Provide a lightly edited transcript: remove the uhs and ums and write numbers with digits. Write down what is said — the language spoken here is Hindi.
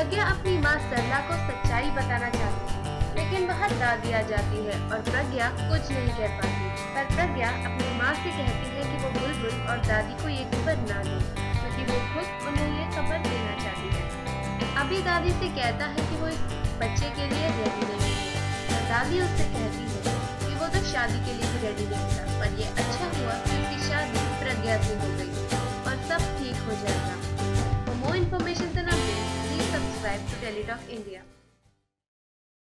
प्रज्ञा अपनी माँ सरला को सच्चाई बताना चाहती है, लेकिन वह दादी आ जाती है और प्रज्ञा कुछ नहीं कह पाती। पर प्रज्ञा अपनी माँ से कहती है कि वो बुलबुल और दादी को ये खबर ना दे, क्योंकि वो खुद उन्हें ये खबर देना चाहती है। अभी दादी से कहता है कि वो इस बच्चे के लिए रेडी नहीं है, और दादी उससे कहती है कि वो तो शादी के लिए भी रेडी नहीं था, पर ये अच्छा हुआ कि उसकी शादी प्रज्ञा से हो गई और सब ठीक हो जाएगा। For more information and updates, please subscribe to TellyTalk India.